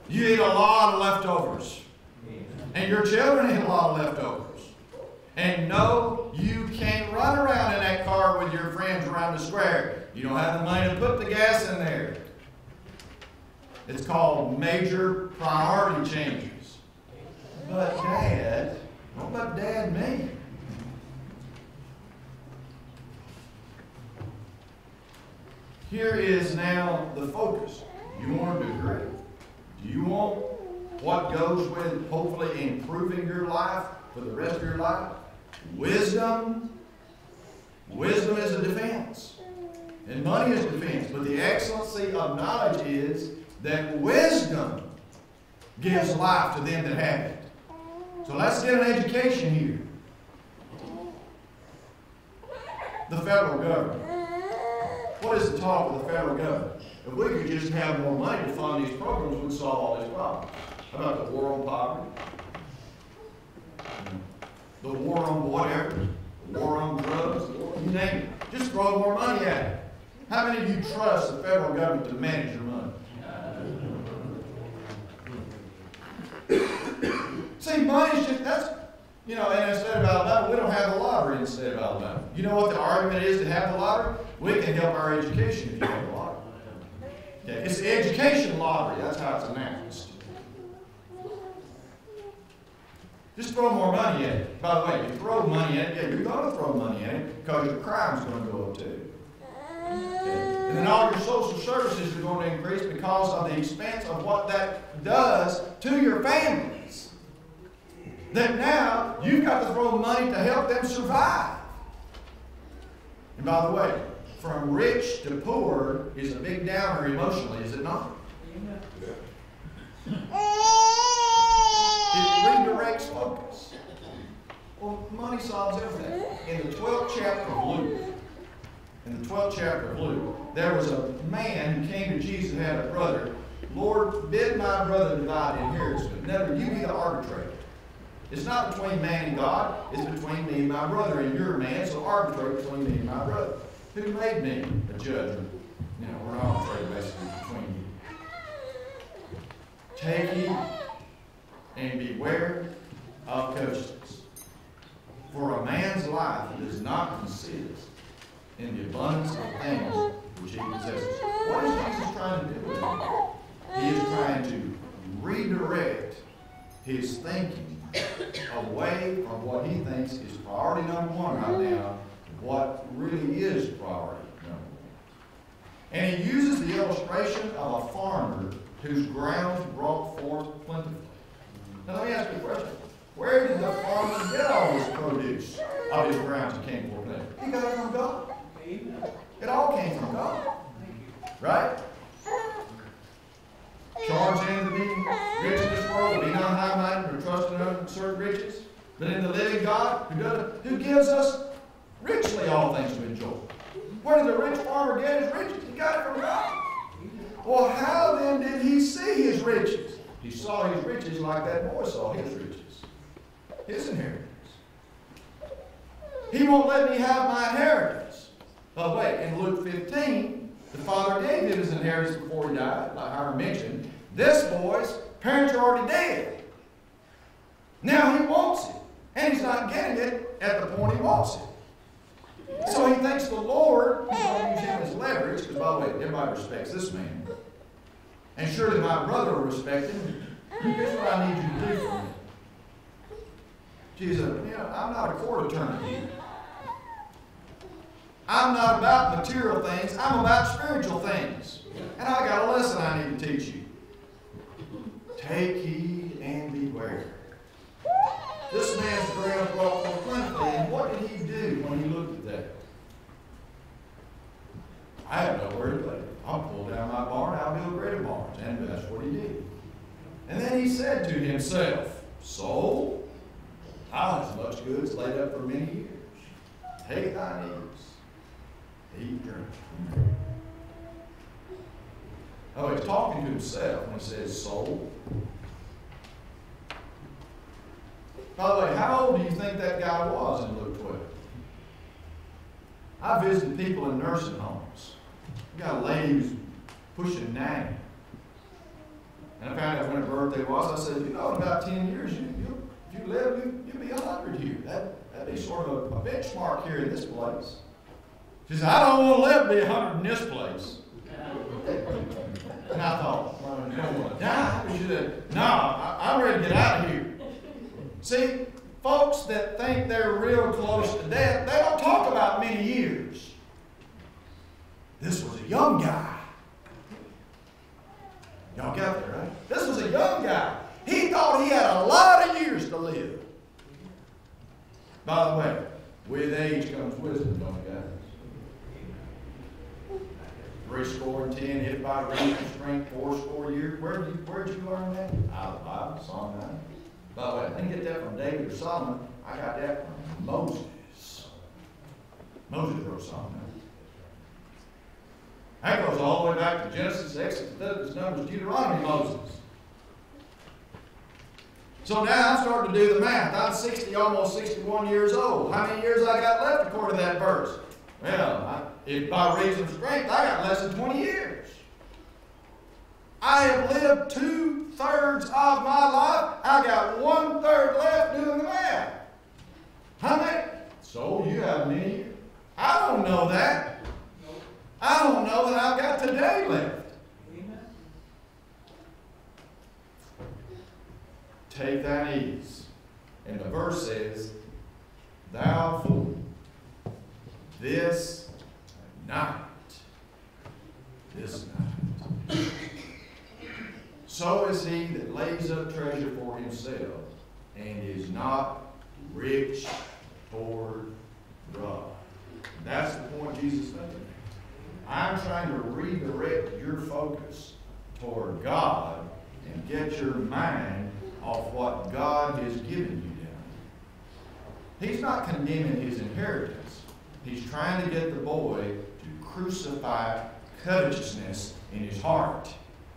You eat a lot of leftovers. And your children eat a lot of leftovers. And no, you can't run around in that car with your friends around the square. You don't have the money to put the gas in there. It's called major priority changes. But Dad, what about Dad me? Here is now the focus. You want a degree? Do you want what goes with hopefully improving your life for the rest of your life? Wisdom. Wisdom is a defense. And money is defense. But the excellency of knowledge is that wisdom gives life to them that have it. So let's get an education here. The federal government. What is the talk of the federal government? If we could just have more money to fund these programs, we'd solve all these problems. How about the war on poverty? The war on whatever? The war on drugs? You name it. Just throw more money at it. How many of you trust the federal government to manage your money? See, money's just, that's, you know, and instead of Alabama, we don't have the lottery instead of Alabama. You know what the argument is to have the lottery? We can help our education if you have the lottery. Yeah, it's the education lottery. That's how it's announced. Just throw more money at it. By the way, you throw money at it, yeah, you're going to throw money at it because your crime's going to go up too. Okay. And then all your social services are going to increase because of the expense of what that does to your families. That now you've got to throw money to help them survive. And by the way, from rich to poor is a big downer emotionally, is it not? It redirects focus. Well, money solves everything. In the 12th chapter of Luke, there was a man who came to Jesus and had a brother. Lord, bid my brother divide the inheritance, but never you be the arbitrator. It's not between man and God, it's between me and my brother, and you're a man, so arbitrate between me and my brother. Who made me a judge? You know, we're an arbitrator basically between you. Take heed and beware of covetousness. For a man's life does not consist in the abundance of things which he possesses. What is Jesus trying to do with it? He is trying to redirect his thinking away from what he thinks is priority number one right now, what really is priority number one. And he uses the illustration of a farmer whose grounds brought forth plentifully. Now let me ask you a question. Where did the farmer get all his produce of his grounds that came forth plentifully? He got it from God. It all came from God. Right? Charge in to be rich in this world, be not high-minded or trust in uncertain riches, but in the living God who gives us richly all things to enjoy. Where did the rich farmer get his riches? He got it from God. Well, how then did he see his riches? He saw his riches like that boy saw his riches. His inheritance. He won't let me have my inheritance. But wait, in Luke 15, the father gave him his inheritance before he died, like Hiram mentioned. This boy's parents are already dead. Now he wants it. And he's not getting it at the point he wants it. So he thinks the Lord is going to use him as leverage, because by the way, everybody respects this man. And surely my brother will respect him. Here's what I need you to do for me. Jesus, I'm not a court attorney here. I'm not about material things. I'm about spiritual things. And I got a lesson I need to teach you. Take heed and beware. This man's ground brought forth plentifully. And what did he do when he looked at that? I have nowhere to put it. I'll pull down my barn. I'll build greater barns. And that's what he did. And then he said to himself, Soul, thou hast much goods laid up for many years. Take thine ease. Eat, drink. Oh, he's talking to himself when he says soul. By the way, how old do you think that guy was in Luke 12? I visited people in nursing homes. You got a lady who's pushing 90. And I found out whenever birthday was, I said, you know, in about 10 years, if you live, you'll be 100 here. That'd be sort of a benchmark here in this place. She said, I don't want to live to be 100 in this place. And I thought, well, you don't want to die. She said, no, I'm ready to get out of here. See, folks that think they're real close to death, they don't talk about many years. This was a young guy. Y'all got that, right? This was a young guy. He thought he had a lot of years to live. By the way, with age comes wisdom, don't you guys? 70, hit by reason, strength, 80 years. Where'd you learn that? Out of the Bible, Psalm 9. By the way, I didn't get that from David or Solomon. I got that from Moses. Moses wrote Psalm 9. That goes all the way back to Genesis, Exodus, Leviticus, Numbers, Deuteronomy, Moses. So now I'm starting to do the math. I'm 60, almost 61 years old. How many years I got left according to that verse? Well, if by reason of strength, I got less than 20 years. I have lived 2/3 of my life. I got 1/3 left doing the math. How many? So you have many years. I don't know that. I don't know that I've got today left. Take thine ease. And the verse says, thou fool, this night, so is he that lays up treasure for himself and is not rich toward God. That's the point Jesus made. I'm trying to redirect your focus toward God and get your mind off what God has given you down. He's not condemning his inheritance. He's trying to get the boy to crucify covetousness in his heart.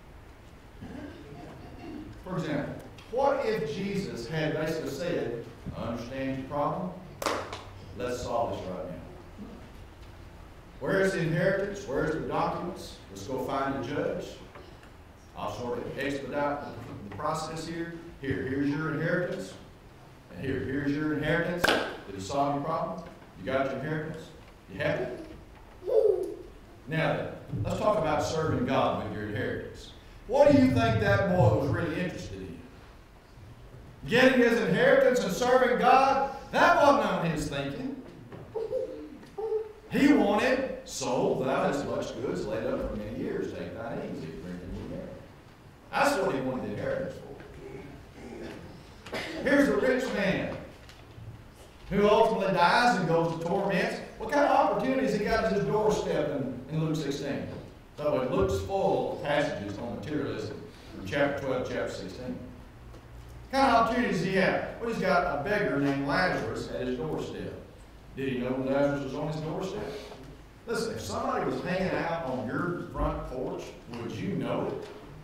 For example, what if Jesus had basically said, I understand your problem, let's solve this right now. Where's the inheritance? Where's the documents? Let's go find a judge. I'll sort of expedite the process here. Here's your inheritance. And here's your inheritance. Did he solve your problem? You got your inheritance? You happy? Now then, let's talk about serving God with your inheritance. What do you think that boy was really interested in? Getting his inheritance and serving God? That wasn't on his thinking. He wanted, sold thou hast much goods laid up for many years. Take thine ease, bring in your inheritance. That's what he wanted the inheritance for. Here's a rich man who ultimately dies and goes to torments. What kind of opportunities he got at his doorstep in Luke 16? So it Luke's full of passages on materialism from chapter 12 to chapter 16. What kind of opportunities he had? Well, he's got a beggar named Lazarus at his doorstep. Did he know Lazarus was on his doorstep? Listen, if somebody was hanging out on your front porch, would you know it?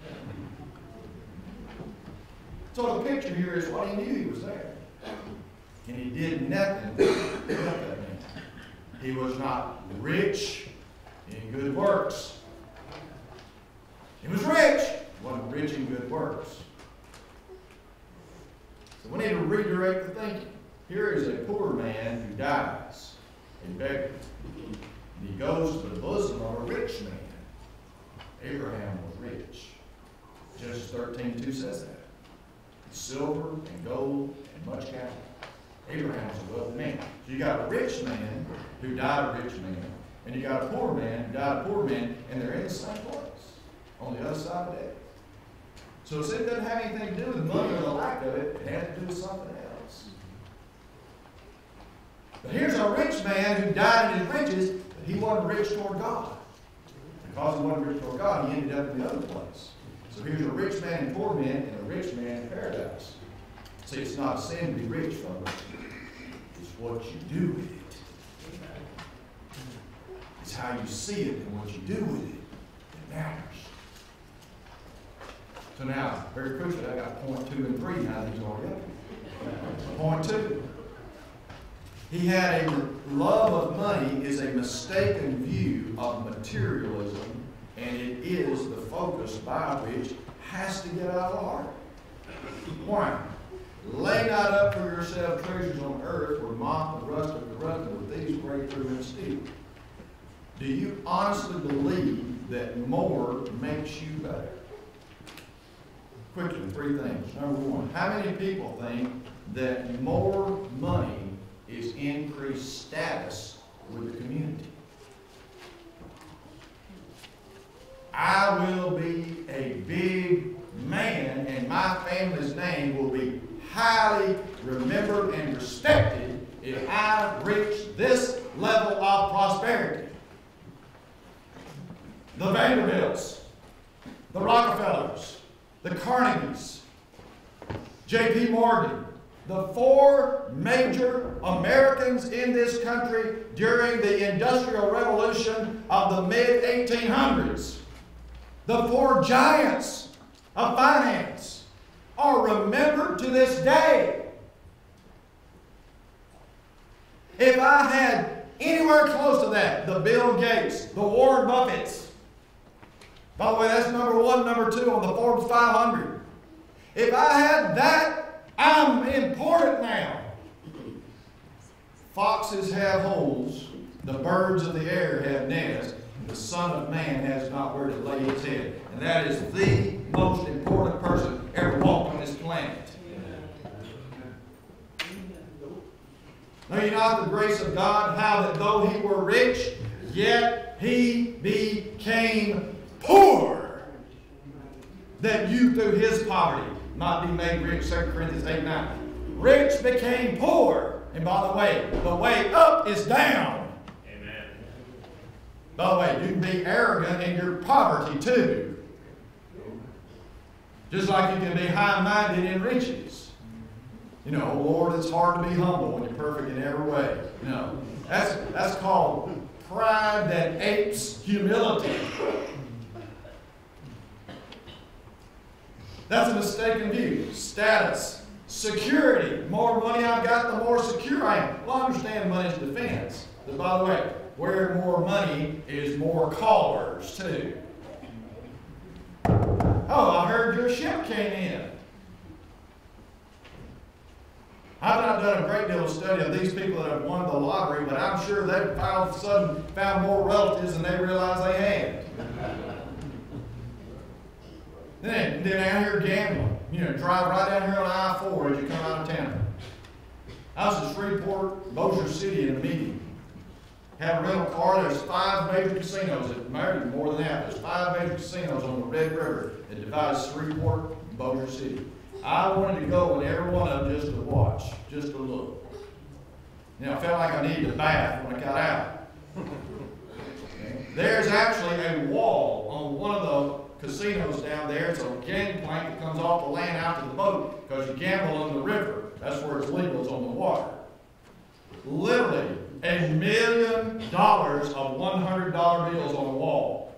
So the picture here is what he knew he was there. And he did nothing to help that man. He was not rich in good works. He was rich. He wasn't rich in good works. So we need to redirect the thinking. Here is a poor man who dies, a beggar. And he goes to the bosom of a rich man. Abraham was rich. Genesis 13:2 says that. Silver and gold and much cattle. Abraham was a wealthy man. So you got a rich man who died a rich man, and you got a poor man who died a poor man, and they're in the same place, on the other side of death. So it doesn't have anything to do with money or the lack of it. It had to do with something else. But here's a rich man who died in his riches, but he wasn't rich toward God. Because he wasn't rich toward God, he ended up in the other place. So here's a rich man and poor man, and a rich man in paradise. See, it's not a sin to be rich, folks. It's what you do with it. It's how you see it and what you do with it that matters. So now, very quickly, I got point 2 and 3 now that he's already up. Point 2. He had a love of money is a mistaken view of materialism, and it is the focus by which has to get out of the heart. Why? Lay not up for yourself treasures on earth where moth and rust and corrupt, with these break through and steal. Do you honestly believe that more makes you better? Quickly, three things. Number one, how many people think that more money is increased status with the community? I will be a big man, and my family's name will be highly remembered and respected if I reach this level of prosperity. The Vanderbilts, the Rockefellers, the Carnegies, J.P. Morgan, the four major Americans in this country during the Industrial Revolution of the mid-1800s, the four giants of finance, are remembered to this day. If I had anywhere close to that, the Bill Gates, the Warren Buffetts, by the way, that's number one, number two on the Forbes 500. If I had that, I'm important now. Foxes have holes, the birds of the air have nests, and the Son of Man has not where to lay his head. And that is the most important person ever walked on this planet. Know ye not the grace of God, how that though he were rich, yet he became poor, that you through his poverty might be made rich. 2 Corinthians 8:9. Rich became poor. And by the way up is down. Amen. By the way, you can be arrogant in your poverty too. Just like you can be high-minded in riches. You know, oh Lord, it's hard to be humble when you're perfect in every way. No, that's called pride that apes humility. That's a mistaken view. Status, security. The more money I've got, the more secure I am. Well, I understand money's defense. But by the way, where more money is more callers too. Oh, I heard your ship came in. I've not done a great deal of study of these people that have won the lottery, but I'm sure they've all of a sudden found more relatives than they realized they had. Then out here gambling. You know, drive right down here on I-4 as you come out of town. I was in Shreveport, Bossier City in a meeting. Had a rental car. There's 5 major casinos. Maybe more than that. There's 5 major casinos on the Red River that divides Shreveport and Bossier City. I wanted to go in every one of them just to watch, just to look. You know, I felt like I needed a bath when I got out. There's actually a wall on one of the casinos down there. It's a gangplank that comes off the land out to the boat because you gamble on the river. That's where it's legal, it's on the water. Literally $1 million of $100 bills on the wall.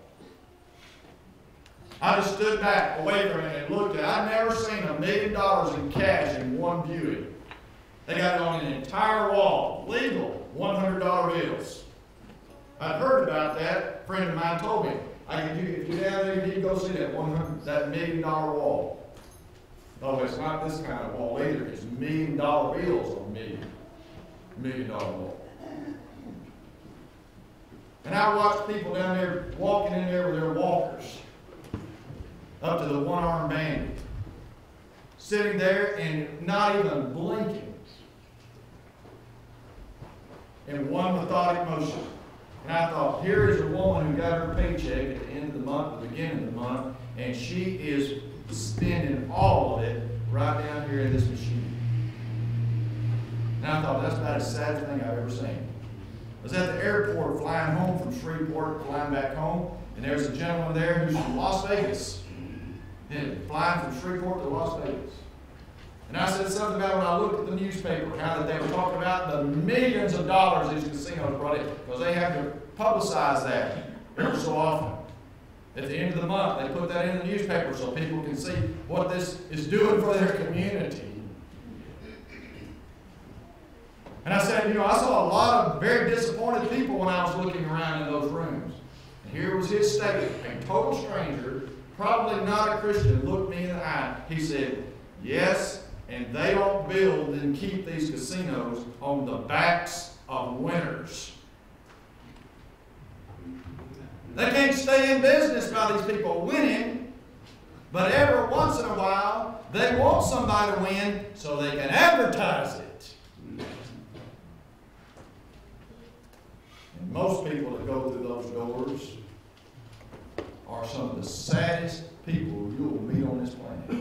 I just stood back away from it and looked at it. I've never seen $1 million in cash in one viewing. They got it on an entire wall, legal $100 bills. I'd heard about that. A friend of mine told me, if you're down there, you need to go see that $1 million wall. Oh, it's not this kind of wall either. It's $1 million bills on $1 million wall. And I watched people down there walking in there with their walkers up to the one-armed bandit, sitting there and not even blinking in one methodic motion. And I thought, here is a woman who got her paycheck at the end of the month, the beginning of the month, and she is spending all of it right down here in this machine. And I thought, that's about the saddest thing I've ever seen. I was at the airport flying home from Shreveport, flying back home, and there's a gentleman there who's from Las Vegas. And flying from Shreveport to Las Vegas. And I said something about when I looked at the newspaper, how that they were talking about the millions of dollars these casinos brought in, because they have to publicize that every so often. At the end of the month, they put that in the newspaper so people can see what this is doing for their community. And I said, you know, I saw a lot of very disappointed people when I was looking around in those rooms. And here was his statement, a total stranger, probably not a Christian, looked me in the eye. He said, Yes, and they don't build and keep these casinos on the backs of winners. They can't stay in business by these people winning, but every once in a while, they want somebody to win so they can advertise it. And most people that go through those doors are some of the saddest people you'll meet on this planet.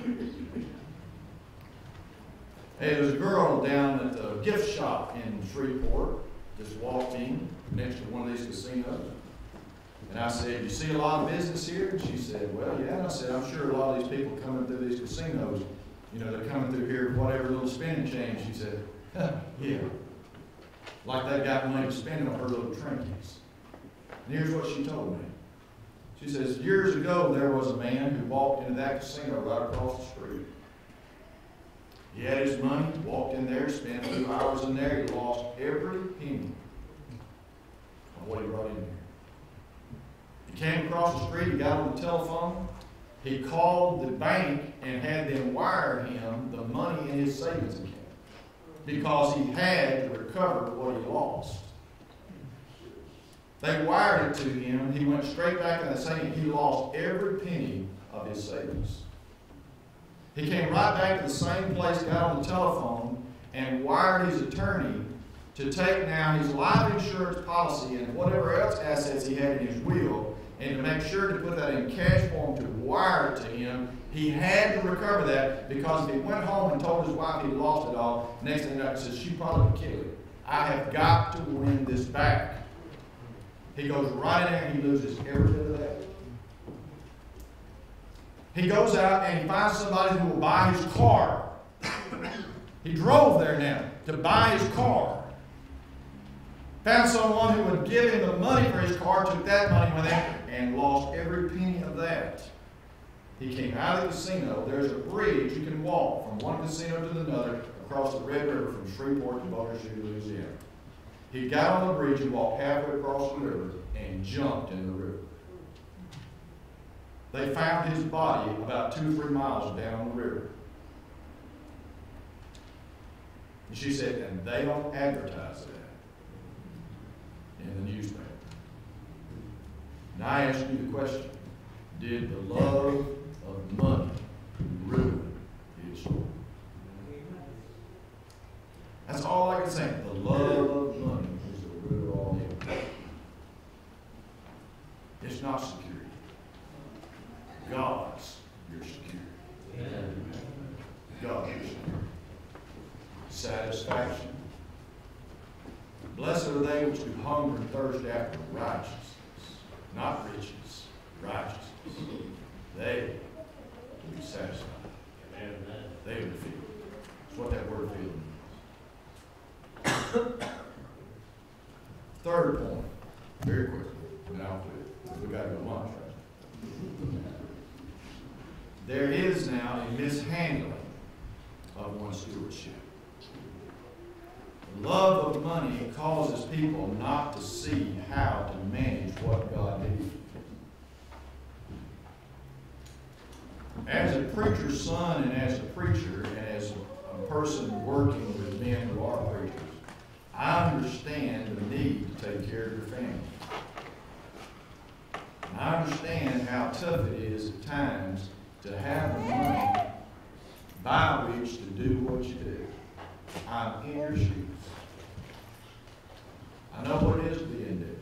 Hey, there's a girl down at the gift shop in Shreveport, just walked in next to one of these casinos. And I said, you see a lot of business here? And she said, well, yeah. And I said, I'm sure a lot of these people coming through these casinos, you know, they're coming through here, whatever little spending change. She said, yeah. Like they got money to spend on her little trinkets. And here's what she told me. She says, years ago, there was a man who walked into that casino right across the street. He had his money, walked in there, spent a few hours in there. He lost every penny on what he brought in there. He came across the street, he got on the telephone, he called the bank and had them wire him the money in his savings account because he had to recover what he lost. They wired it to him, he went straight back in the savings. He lost every penny of his savings. He came right back to the same place, got on the telephone, and wired his attorney to take now his life insurance policy and whatever else assets he had in his will, and to make sure to put that in cash form to wire it to him. He had to recover that because if he went home and told his wife he'd lost it all, next thing you know, he says, she probably would kill him. I have got to win this back. He goes right in there and he loses every bit of that. He goes out and he finds somebody who will buy his car. He drove there now to buy his car. Found someone who would give him the money for his car, took that money with him, and lost every penny of that. He came out of the casino. There's a bridge you can walk from one casino to another across the Red River from Shreveport to Bossier City, Louisiana. He got on the bridge and walked halfway across the river and jumped in the river. They found his body about 2 or 3 miles down the river. And she said, and they don't advertise that in the newspaper. And I ask you the question, did the love of money ruin his soul? That's all I can say. The love of money is the root of all evil. It's not security. God's your security. God's your security. Satisfaction. Blessed are they which do hunger and thirst after righteousness, not riches, righteousness. They will be satisfied. They will be filled. That's what that word filled means. Third point, very quickly, and I'll do it. We've got to go to lunch, right? There is now a mishandling of one's stewardship. The love of money causes people not to see how to manage what God gave you. As a preacher's son and as a preacher and as a person working with men who are preachers, I understand the need to take care of your family. And I understand how tough it is at times to have the money by which to do what you do. I'm in your shoes. I know what it is to be in debt.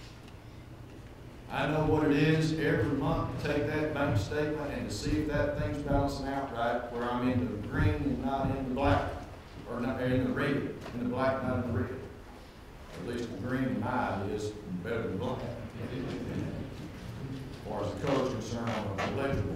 I know what it is every month to take that bank statement and to see if that thing's balancing out right, where I'm in the green and not in the black, or not in the red, in the black, not in the red. At least the green in my eye is better than black. As far as the color is concerned, I'm legible.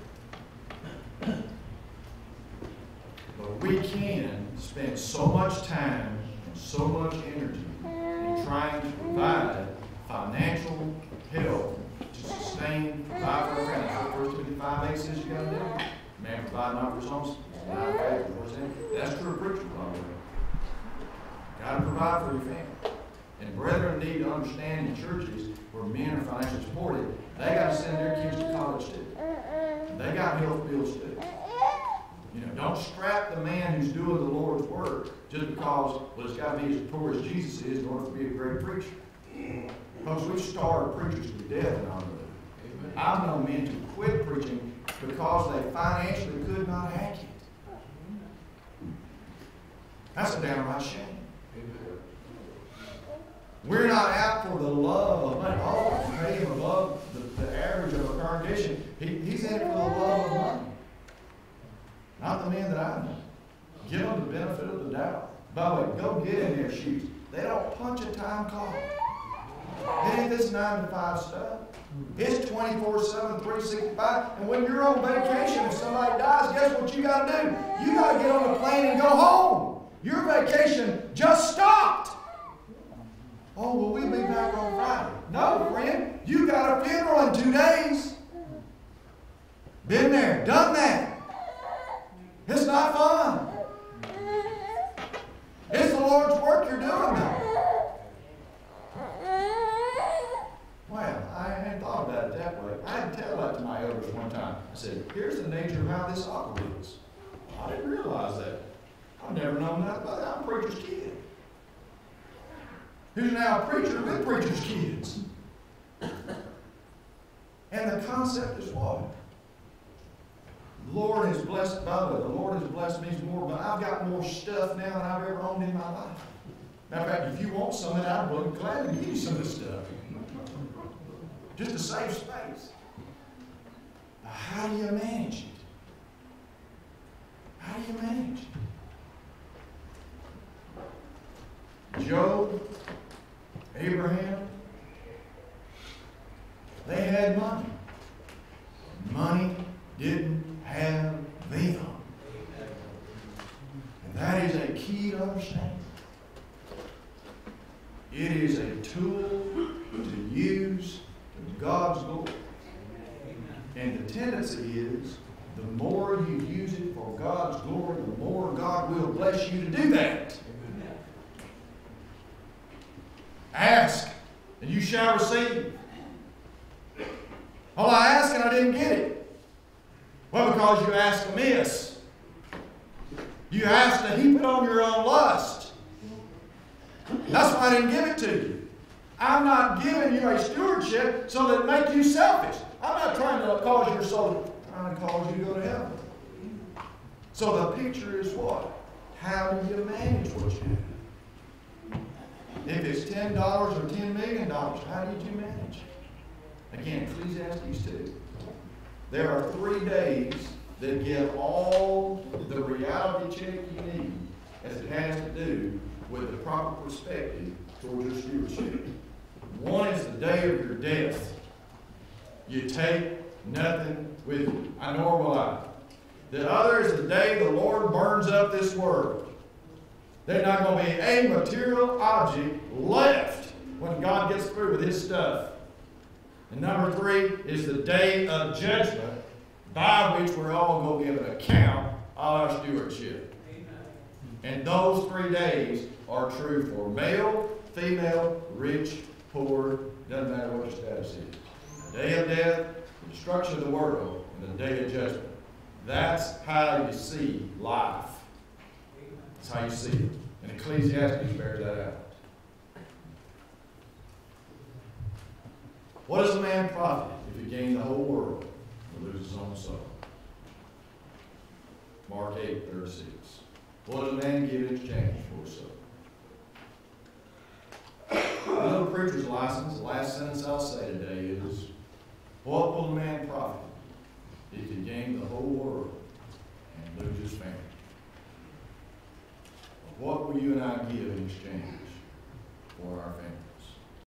But we can spend so much time and so much energy in trying to provide financial help to sustain, provide for our family. That's what 1 Timothy 5:8 says you got to do. Man provide not for his own. That's true of preachers, by the way. Got to provide for your family. And brethren need to understand in churches where men are financially supported, they got to send their kids to college too. They got health bills too. You know, don't strap the man who's doing the Lord's work just because, well, it's got to be as poor as Jesus is in order to be a great preacher. Because we've starved preachers to death in our day. I've known men to quit preaching because they financially could not hack it. That's a downright shame. We're not out for the love of money. Oh, pay him above the average of a congregation. He's in it for the love of money. Not the men that I know. Give them the benefit of the doubt. By the way, go get in their shoes. They don't punch a time clock. It ain't this 9 to 5 stuff. It's 24/7, 365. And when you're on vacation, if somebody dies, guess what you got to do? You got to get on the plane and go home. Your vacation just stopped. Oh, well, we'll be back on Friday. No, friend. You got a funeral in 2 days. Been there, done that. It's not fun. It's the Lord's work you're doing now. Well, I hadn't thought about it that way. I had to tell that to my elders one time. I said, here's the nature of how this operates. I didn't realize that. I've never known that about that. I'm a preacher's kid. Who's now a preacher with preacher's kids. And the concept is what? The Lord has blessed, by the way, the Lord has blessed me more, but I've got more stuff now than I've ever owned in my life. Matter of fact, if you want some of it, I'd be glad to give you some of this stuff. Just to save space. Now, how do you manage it? How do you manage it? Job, Abraham, they had money. Money didn't have them. And that is a key to understand. It is a tool to use to God's glory. And the tendency is, the more you use it for God's glory, the more God will bless you to do that. Ask, and you shall receive. Oh, I asked and I didn't get it. Well, because you asked amiss. You asked to heap it on your own lust. That's why I didn't give it to you. I'm not giving you a stewardship so that it make you selfish. I'm not trying to cause your soul, I'm trying to cause you to go to heaven. So the picture is what? How do you manage what you have? If it's $10 or $10 million, how did you manage? Again, Ecclesiastes 2. There are 3 days that give all the reality check you need as it has to do with the proper perspective towards your stewardship. One is the day of your death. You take nothing with you. I nor will I. The other is the day the Lord burns up this world. There's not going to be a material object left when God gets through with His stuff. And number 3 is the day of judgment, by which we're all going to give an account of our stewardship. And those 3 days are true for male, female, rich, poor, doesn't matter what your status is. The day of death, the destruction of the world, and the day of judgment. That's how you see life. That's how you see it. And Ecclesiastes bears that out. What does a man profit if he gain the whole world and lose his own soul? Mark 8:36. What does a man give in exchange for his soul? Another preacher's license, the last sentence I'll say today is, what will a man profit if he gain the whole world and lose his family? What will you and I give in exchange for our family?